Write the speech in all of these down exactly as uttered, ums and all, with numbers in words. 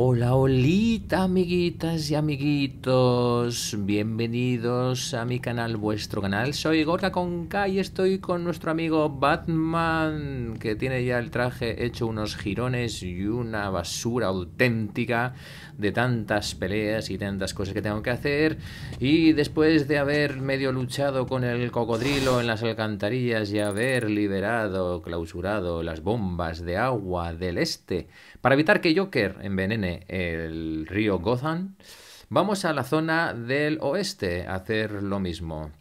Hola, holita, amiguitas y amiguitos. Bienvenidos a mi canal, vuestro canal. Soy Gorka con K y estoy con nuestro amigo Batman, que tiene ya el traje hecho unos jirones y una basura auténtica de tantas peleas y tantas cosas que tengo que hacer. Y después de haber medio luchado con el cocodrilo en las alcantarillas y haber liberado, clausurado las bombas de agua del este para evitar que Joker envenene el río Gotham, vamos a la zona del oeste a hacer lo mismo.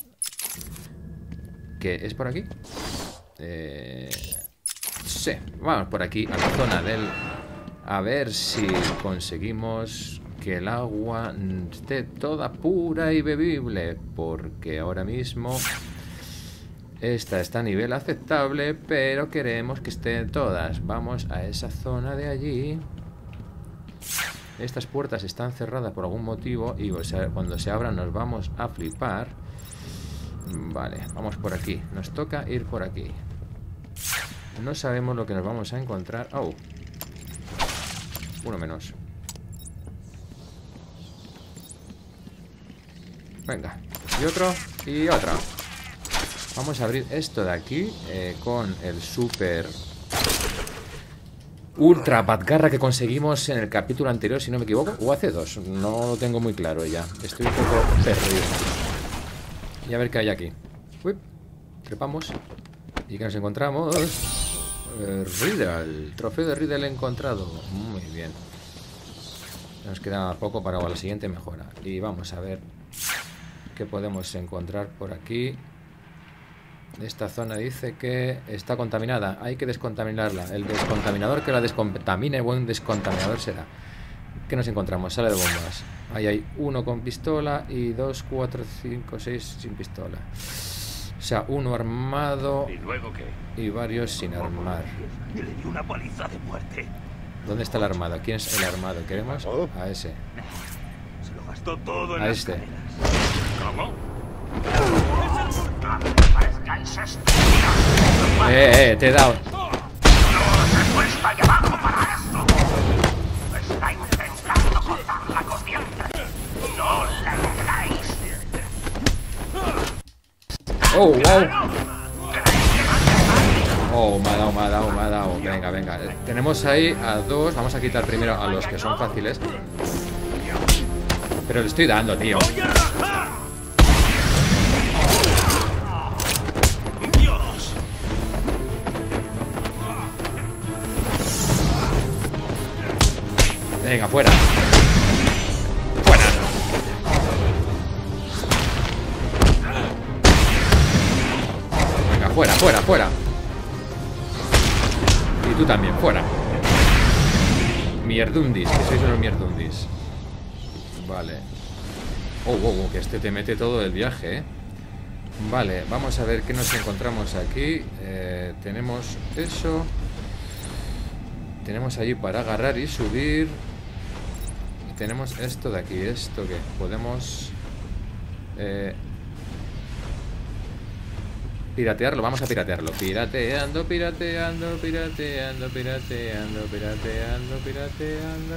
¿Qué es por aquí? Eh... Sí, vamos por aquí a la zona del... A ver si conseguimos que el agua esté toda pura y bebible, porque ahora mismo esta está a nivel aceptable, pero queremos que estén todas. Vamos a esa zona de allí. Estas puertas están cerradas por algún motivo y o sea, cuando se abran nos vamos a flipar. Vale, vamos por aquí. Nos toca ir por aquí. No sabemos lo que nos vamos a encontrar. Oh, uno menos. Venga, y otro y otra. Vamos a abrir esto de aquí eh, con el super ultra batgarra que conseguimos en el capítulo anterior, si no me equivoco, o hace dos. No lo tengo muy claro ya. Estoy un poco perdido. Y a ver qué hay aquí. Uy, trepamos. ¿Y qué nos encontramos? Eh, Riddle. Trofeo de Riddle encontrado. Muy bien. Nos queda poco para la siguiente mejora. Y vamos a ver qué podemos encontrar por aquí. Esta zona dice que está contaminada. Hay que descontaminarla. El descontaminador que la descontamine, buen descontaminador será. ¿Qué nos encontramos? Sala de bombas. Ahí hay uno con pistola y dos, cuatro, cinco, seis sin pistola. O sea, uno armado. ¿Y luego qué? Y varios sin armar. Le di una paliza de muerte. ¿Dónde está el armado? ¿Quién es el armado? ¿Queremos? A ese. Se lo gastó todo en A las este. cadenas. ¿Cómo? Eh, eh, te he dado. Oh, wow. Oh, me ha dado, me ha dado, me ha dado. Venga, venga. Tenemos ahí a dos. Vamos a quitar primero a los que son fáciles. Pero le estoy dando, tío. Venga, fuera. Fuera. Venga, fuera, fuera, fuera. Y tú también, fuera. Mierdundis, que sois unos mierdundis. Vale. Oh, oh, oh, que este te mete todo el viaje, ¿eh? Vale, vamos a ver qué nos encontramos aquí. Eh, tenemos eso. Tenemos allí para agarrar y subir. Tenemos esto de aquí, esto que podemos eh, piratearlo, vamos a piratearlo. Pirateando, pirateando, pirateando, pirateando, pirateando, pirateando.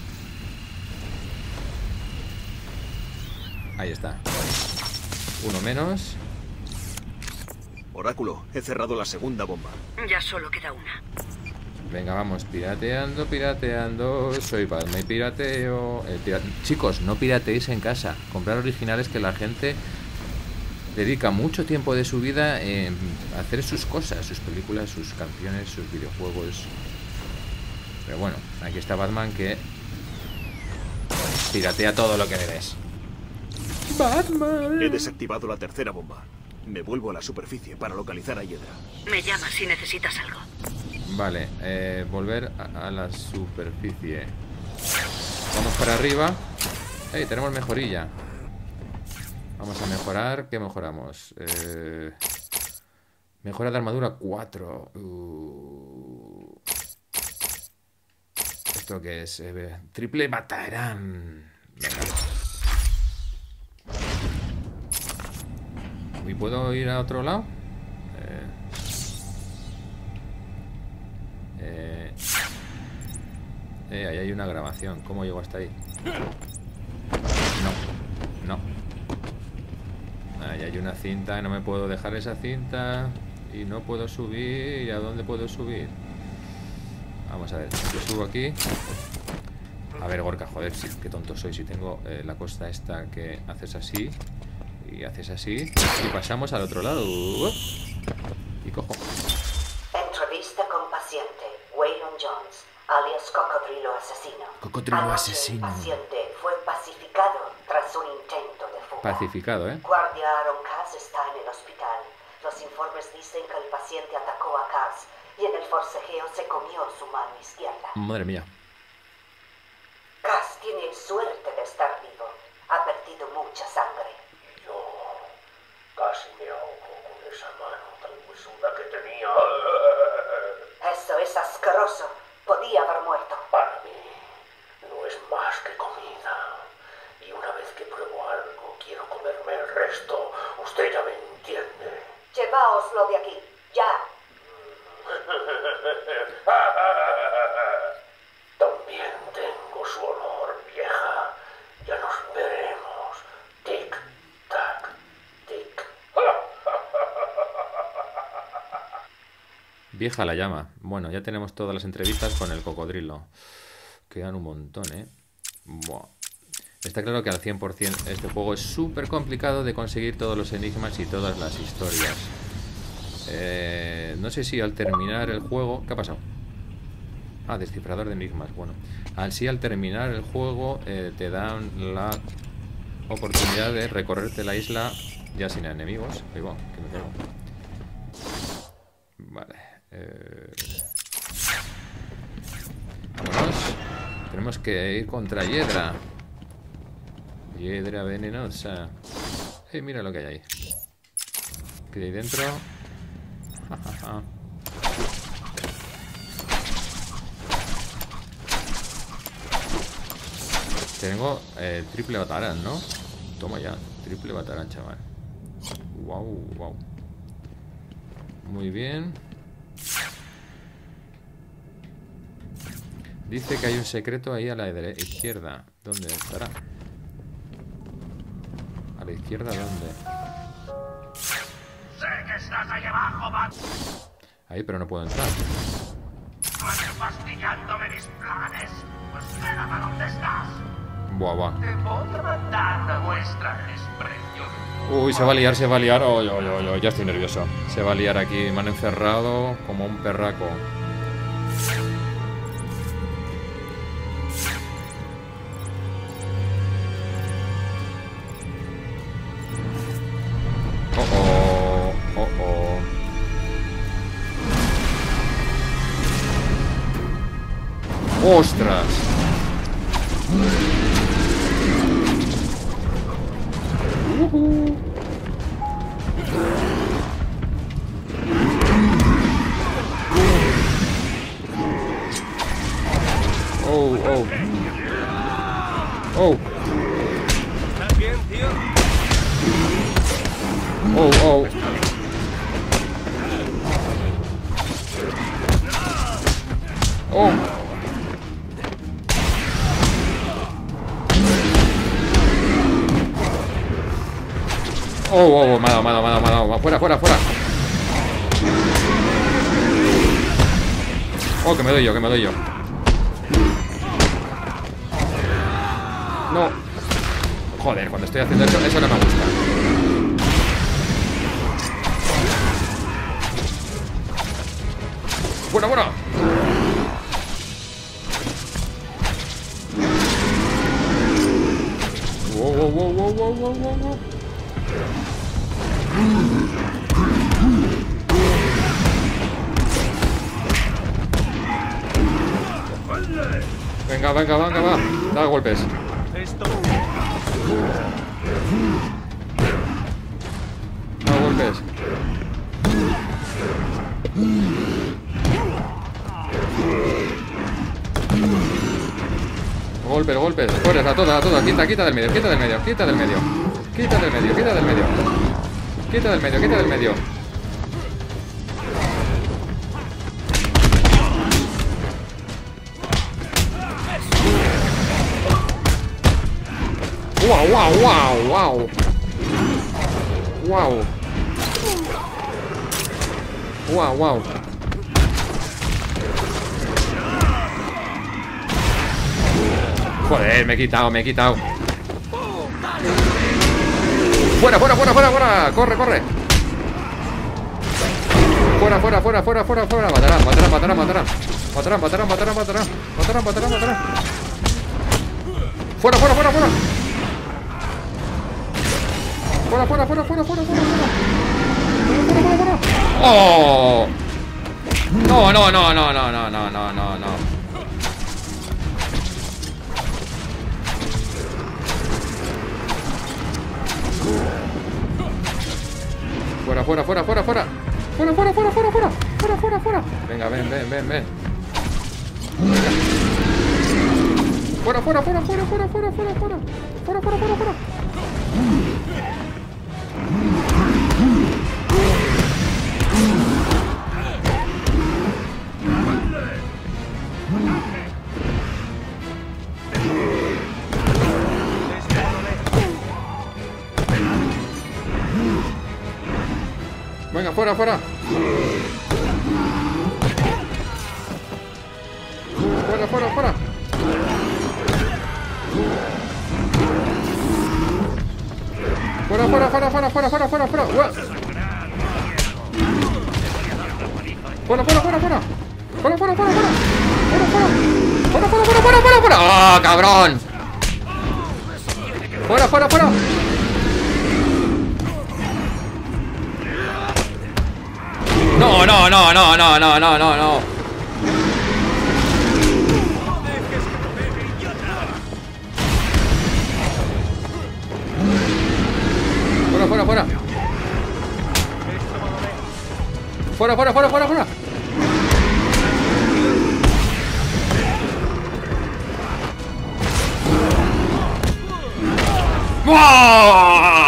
Ahí está. Uno menos. Oráculo, he cerrado la segunda bomba. Ya solo queda una. Venga, vamos, pirateando, pirateando. Soy Batman y pirateo. El pira... Chicos, no pirateéis en casa. Comprar originales, que la gente dedica mucho tiempo de su vida en hacer sus cosas, sus películas, sus canciones, sus videojuegos. Pero bueno, aquí está Batman que piratea todo lo que le des. Batman. He desactivado la tercera bomba. Me vuelvo a la superficie para localizar a Hiedra. Me llamas si necesitas algo. Vale, eh, volver a, a la superficie. Vamos para arriba. Hey, tenemos mejorilla. Vamos a mejorar. ¿Qué mejoramos? Eh, mejora de armadura cuatro. Uh. ¿Esto qué es? Eh, triple batarán. Venga. ¿Y puedo ir a otro lado? Eh, eh, Eh, ahí hay una grabación. ¿Cómo llego hasta ahí? No, no. Ahí hay una cinta, no me puedo dejar esa cinta. Y no puedo subir. ¿Y a dónde puedo subir? Vamos a ver, yo subo aquí. A ver, Gorka, joder, sí, qué tonto soy. Si tengo eh, la costa esta que haces así y haces así y pasamos al otro lado. Y cojo. Entrevista con paciente Waylon Jones, alias Cocodrilo Asesino. Cocodrilo Anoche Asesino. El paciente fue pacificado tras un intento de fuga. Pacificado, ¿eh? Guardia Aaron Cass está en el hospital. Los informes dicen que el paciente atacó a Cass y en el forcejeo se comió su mano izquierda. Madre mía. Cass tiene suerte de estar vivo. Ha perdido mucha sangre. Yo casi me ahogo con esa mano tan huesuda que tenía. Eso es asqueroso. Podía haber muerto. Para mí no es más que comida. Y una vez que pruebo algo, quiero comerme el resto. Usted ya me entiende. Lleváoslo de aquí. Ya. También tengo su olor, vieja. Ya nos veremos. Tic, tac, tic. Vieja la llama. Bueno, ya tenemos todas las entrevistas con el cocodrilo. Quedan un montón, ¿eh? Buah. Está claro que al cien por cien este juego es súper complicado de conseguir todos los enigmas y todas las historias. Eh, no sé si al terminar el juego... ¿Qué ha pasado? Ah, descifrador de enigmas. Bueno, así al terminar el juego eh, te dan la oportunidad de recorrerte la isla ya sin enemigos. Ahí va, que me quedo. Vale. Eh... Vámonos. Tenemos que ir contra Hiedra. Hiedra venenosa. Eh, mira lo que hay ahí. ¿Qué hay dentro? Ja, ja, ja. Tengo eh, triple batarán, ¿no? Toma ya, triple batarán, chaval. Wow, wow. Muy bien. Dice que hay un secreto ahí a la izquierda. ¿Dónde estará? ¿A la izquierda dónde? Sé que estás ahí abajo, Bat. Ahí, pero no puedo entrar. Estás fastidiándome mis planes. Pues quédate donde estás. Buah, buah. Te voy a mandar una muestra de desprecio. Uy, se va a liar, se va a liar. Oh, yo, yo, yo, ya estoy nervioso. Se va a liar aquí. Me han encerrado como un perraco. Oh, oh, oh, oh. ¡Ostras! Uh-huh. Oh, oh. Oh. ¿Estás bien, tío? Oh, oh. Oh. Oh, oh, oh, me ha dado, me ha dado, me ha dado, me ha dado. Fuera, fuera, fuera. Oh, que me doy yo, que me doy yo. No. Joder, cuando estoy haciendo eso, eso no me gusta. Bueno, bueno. Wow, wow, wow, wow, wow, wow, wow, wow. Venga, venga, venga, va. Da golpes. Esto. Da golpes. Golpes, golpes. Fuera, a todas, a todas. Quita, quita del medio, quita del medio, quita del medio. Quita del medio, quita del medio. Quita del medio, quita del medio. ¡Wow, wow, wow, wow! ¡Wow! ¡Wow, wow! Joder, me he quitado, me he quitado. ¡Fuera, fuera, fuera, fuera, fuera! ¡Corre, corre! ¡Fuera, fuera, fuera, fuera, fuera, fuera! ¡Matarán, matarán, matarán, matarán! ¡Matarán, matarán, matarán, matarán! ¡Matarán, matarán, matarán! ¡Fuera, fuera, fuera, fuera! ¡Fuera, fuera, fuera, fuera, fuera, fuera! ¡Fuera, fuera, fuera! ¡Oh! No, no, no, no, no, no, no, no, no, no. Fuera, fuera, fuera, fuera, fuera. Fuera, fuera, fuera, fuera, fuera. Fuera, fuera, fuera. Venga, ven, ven, ven, ven. Fuera, fuera, fuera, fuera, fuera, fuera, fuera, fuera. Fuera, fuera, fuera, fuera. Venga, fuera, fuera. Fuera, fuera, fuera. Fuera, fuera, fuera, fuera, fuera, fuera, fuera, fuera. Fuera, fuera, fuera, fuera. Fuera, fuera, fuera, fuera. Fuera, fuera. Fuera, fuera, fuera, fuera, fuera, fuera. ¡Ah, cabrón! Fuera, fuera, fuera. No, no, no, no, no, no, no, no, no. Fuera, fuera, fuera. Fuera, fuera, fuera, fuera, fuera. ¡Wow!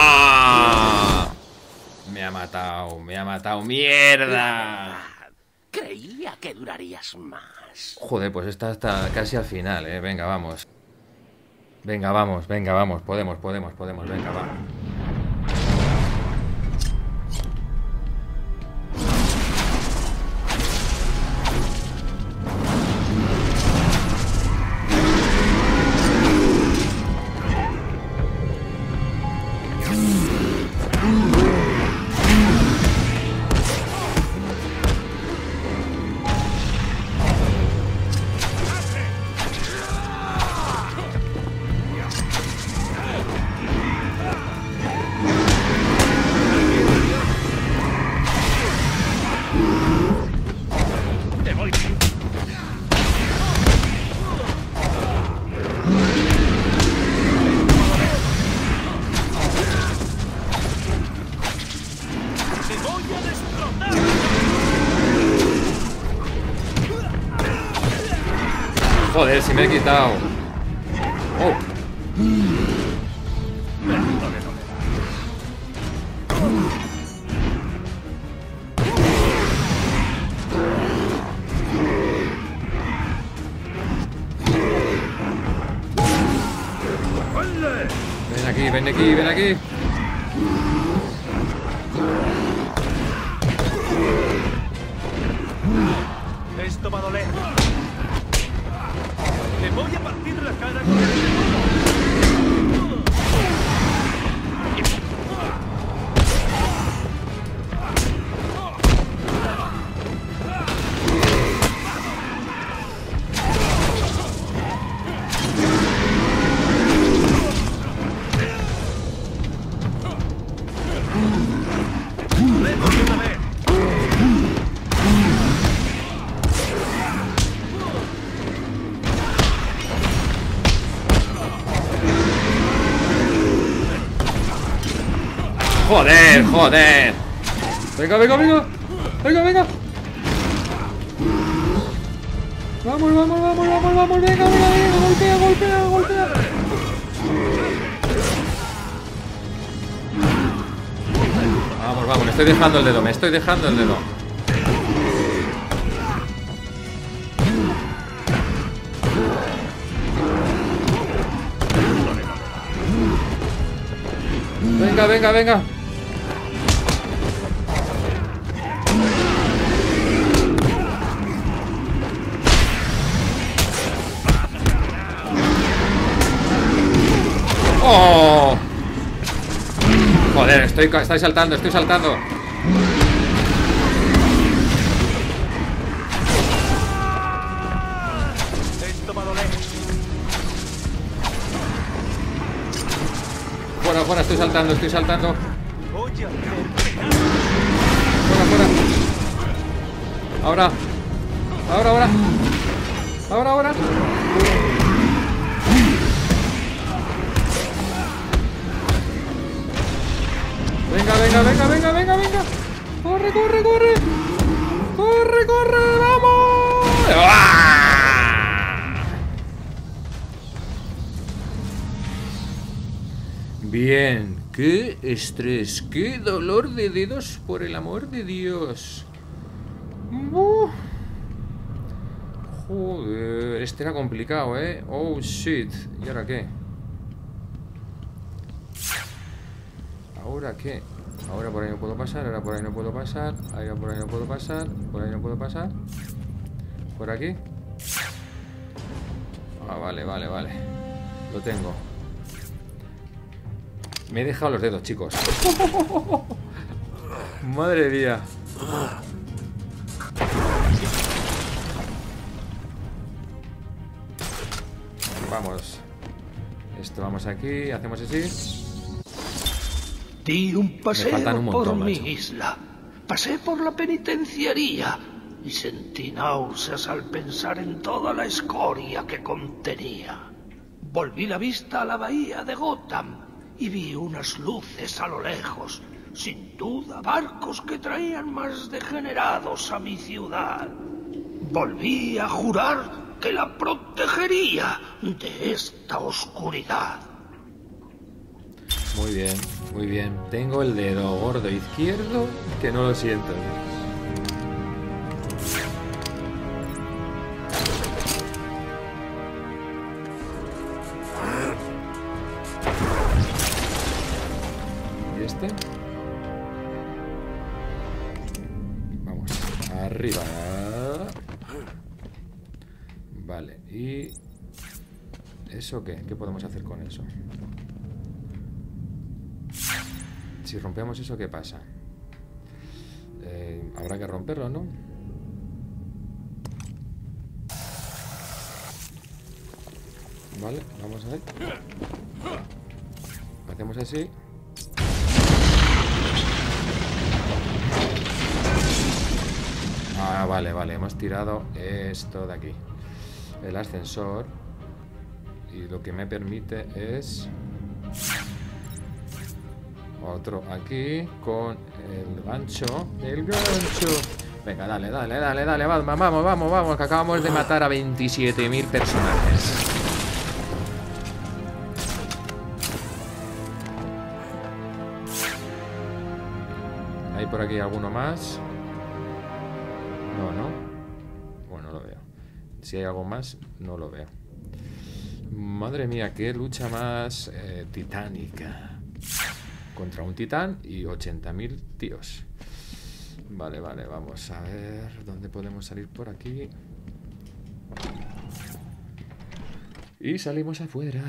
Me ha matado, me ha matado. ¡Mierda! Creía que durarías más. Joder, pues está hasta casi al final, eh. Venga, vamos. Venga, vamos, venga, vamos. Podemos, podemos, podemos. Venga, va. Joder, si me he quitado. Oh. Ven aquí, ven aquí, ven aquí. Esto va a doler. Te voy a partir la cara con el Joder, joder. Venga, venga, venga. Venga, venga. Vamos, vamos, vamos, vamos, vamos. Venga, venga, venga. Golpea, golpea, golpea. Vamos, vamos. Me estoy dejando el dedo. Me estoy dejando el dedo. Venga, venga, venga. ¡Oh! Joder, estoy, estoy saltando, estoy saltando. Fuera, fuera, estoy saltando, estoy saltando. Fuera, fuera. Ahora. Ahora, ahora. Ahora, ahora. Venga, venga, venga, venga, venga, venga. Corre, corre, corre. Corre, corre, vamos. ¡Ah! Bien, qué estrés, qué dolor de dedos, por el amor de Dios. Uh. Joder, este era complicado, ¿eh? Oh, shit. ¿Y ahora qué? ¿Ahora qué? Ahora por ahí no puedo pasar, ahora por ahí no puedo pasar, ahora por ahí no puedo pasar, por ahí no puedo pasar. ¿Por aquí? Ah, vale, vale, vale. Lo tengo. Me he dejado los dedos, chicos. Madre mía. Vamos. Esto vamos aquí, hacemos así. Di un paseo un montón, por mi macho. isla. Pasé por la penitenciaría y sentí náuseas al pensar en toda la escoria que contenía. Volví la vista a la bahía de Gotham y vi unas luces a lo lejos. Sin duda, barcos que traían más degenerados a mi ciudad. Volví a jurar que la protegería de esta oscuridad. Muy bien, muy bien. Tengo el dedo gordo izquierdo que no lo siento. ¿Y este? Vamos, arriba. Vale, ¿y eso qué? ¿Qué podemos hacer con eso? Si rompemos eso, ¿qué pasa? Eh, habrá que romperlo, ¿no? Vale, vamos a ver. Hacemos así. Ah, vale, vale. Hemos tirado esto de aquí. El ascensor. Y lo que me permite es... otro aquí con el gancho. El gancho. Venga, dale, dale, dale, dale. Vamos, vamos, vamos, vamos. Que acabamos de matar a veintisiete mil personajes. ¿Hay por aquí alguno más? No, no. Bueno, no lo veo. Si hay algo más, no lo veo. Madre mía, qué lucha más eh, titánica. Contra un titán y ochenta mil tíos. Vale, vale, vamos a ver dónde podemos salir por aquí. Y salimos afuera.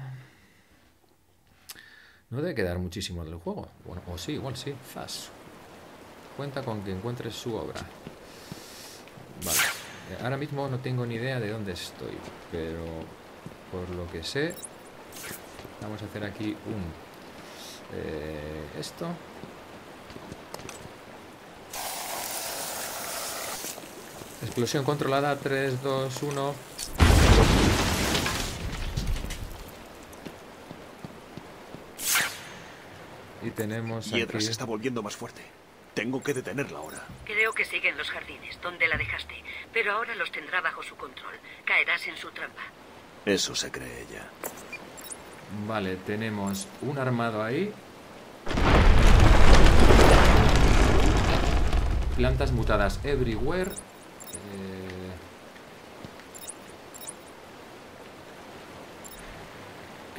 No debe quedar muchísimo del juego. Bueno, o sí, igual sí. Fast. Cuenta con que encuentres su obra. Vale. Ahora mismo no tengo ni idea de dónde estoy, pero por lo que sé, vamos a hacer aquí un... Eh, esto. Explosión controlada. tres, dos, uno. Y tenemos Hiedra aquí... se está volviendo más fuerte. Tengo que detenerla ahora. Creo que sigue en los jardines, donde la dejaste. Pero ahora los tendrá bajo su control. Caerás en su trampa. Eso se cree ella. Vale, tenemos un armado ahí. Plantas mutadas everywhere. Eh...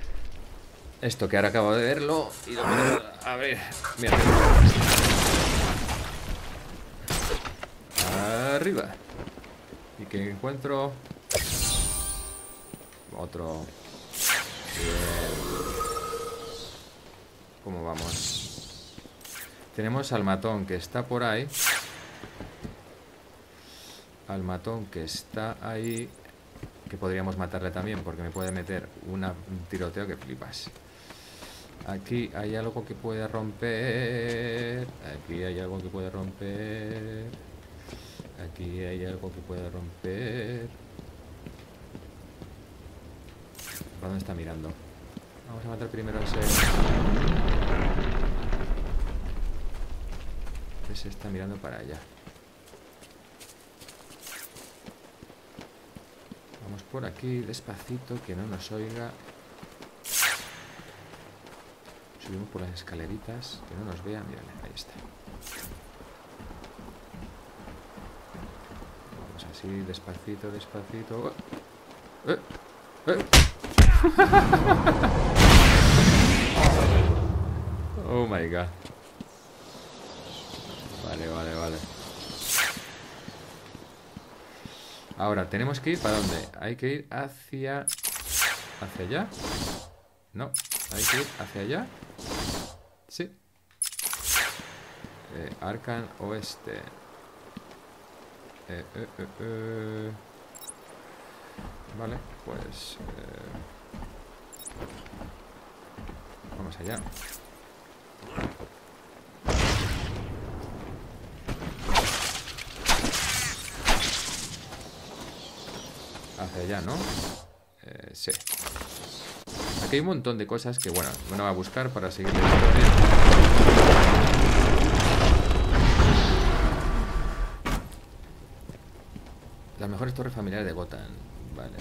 Esto que ahora acabo de verlo y lo puedo abrir. Mira. Arriba. Y que encuentro otro. Bien. ¿Cómo vamos? Tenemos al matón que está por ahí. Al matón que está ahí. Que podríamos matarle también porque me puede meter una, un tiroteo que flipas. Aquí hay algo que puede romper. Aquí hay algo que puede romper. Aquí hay algo que puede romper. ¿Para dónde está mirando? Vamos a matar primero a ese. Ese está mirando para allá. Vamos por aquí despacito, que no nos oiga. Subimos por las escaleritas, que no nos vea. Mírale, ahí está. Vamos así, despacito, despacito. ¡Eh! ¡Eh! Oh my god. Vale, vale, vale. Ahora, tenemos que ir ¿para dónde? Hay que ir hacia... ¿Hacia allá? No, hay que ir hacia allá. Sí. Eh, Arkham Oeste. Eh, eh, eh, eh. Vale, pues... Eh... Vamos allá. Hacia allá, ¿no? Eh, sí. Aquí hay un montón de cosas que, bueno, uno va a buscar para seguir la historia. Las mejores torres familiares de Gotham. Vale.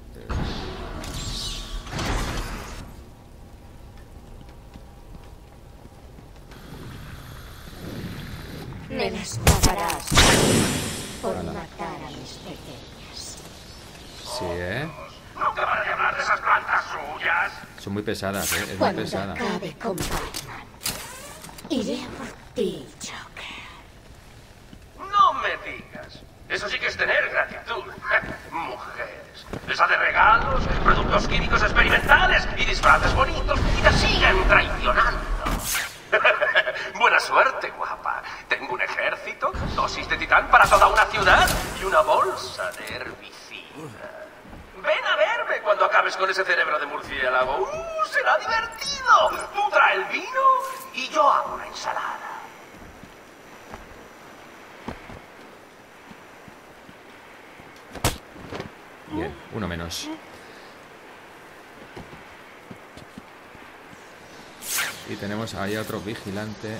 Me las pagarás por matar a mis pequeñas. Sí, ¿eh? ¿No te van a llamar de esas plantas suyas? Son muy pesadas, ¿eh? Es muy Cuando pesada. acabe con Batman, iré a por ti, Joker. No me digas. Eso sí que es tener gratitud. Mujeres. Les hace regalos, productos químicos experimentales y disfraces bonitos y te siguen traicionando. Buena suerte, guapa. Tengo un ejército, dosis de titán para toda una ciudad y una bolsa de herbicida. Ven a verme cuando acabes con ese cerebro de murciélago. ¡Uh, será divertido! Tú trae el vino y yo hago una ensalada. Bien, uno menos. Y tenemos ahí a otro vigilante.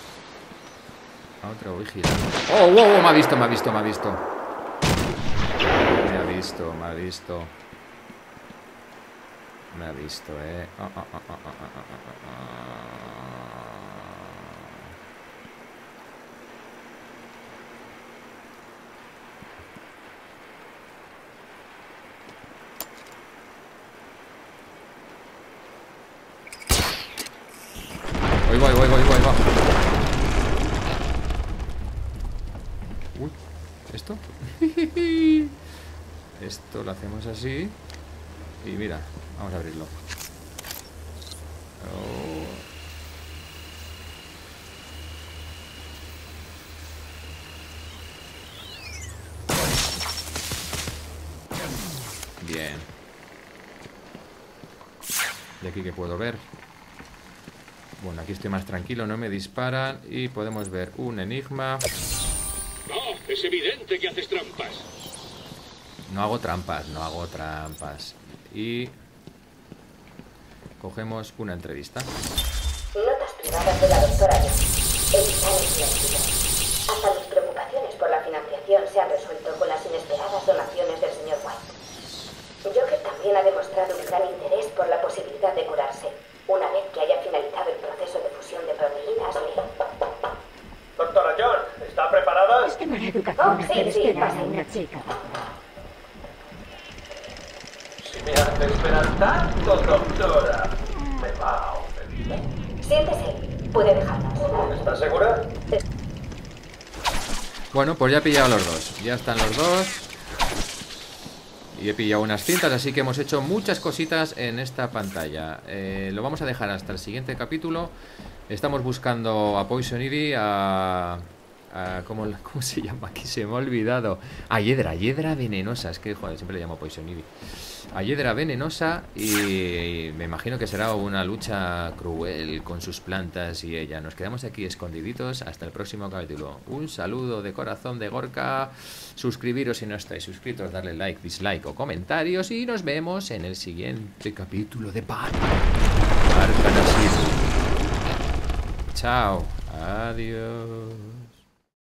A otro vigilante. ¡Oh, wow, wow! Me ha visto, me ha visto, me ha visto. Me ha visto, me ha visto. Me ha visto, eh. Ah, ah, ah, ah, ah, ah, ah. Voy, voy, voy, voy, voy, voy. Uy, ¿esto? Esto lo hacemos así. Y mira, vamos a abrirlo. Oh. Bien. ¿Y aquí qué puedo ver? Bueno, aquí estoy más tranquilo, no me disparan. Y podemos ver un enigma. No, es evidente que haces trampas. No hago trampas, no hago trampas. Y cogemos una entrevista. Notas privadas de la doctora Young. Evitar el silencio. Hasta mis preocupaciones por la financiación se han resuelto con las inesperadas donaciones del señor White. Joker también ha demostrado un gran interés por la posibilidad de curarse, una vez que haya finalizado el proceso de fusión de proteínas. Doctora John, ¿está preparada? Es que mala educación Oh, sí, hacer sí, esperar pasa. a una chica. Si me hace esperar tanto, doctora. me va a ofender. Siéntese. Puede dejarnos. ¿Estás segura? Bueno, pues ya he pillado los dos. Ya están los dos. Y he pillado unas cintas, así que hemos hecho muchas cositas en esta pantalla. Eh, lo vamos a dejar hasta el siguiente capítulo. Estamos buscando a Poison Ivy, a... a ¿cómo, ¿Cómo se llama? Aquí se me ha olvidado. A Hiedra, Hiedra venenosa. Es que, joder, siempre le llamo Poison Ivy. A Hiedra venenosa y me imagino que será una lucha cruel con sus plantas y ella. Nos quedamos aquí escondiditos hasta el próximo capítulo. Un saludo de corazón de Gorka. Suscribiros si no estáis suscritos, darle like, dislike o comentarios y nos vemos en el siguiente capítulo de Pan. Chao. Adiós.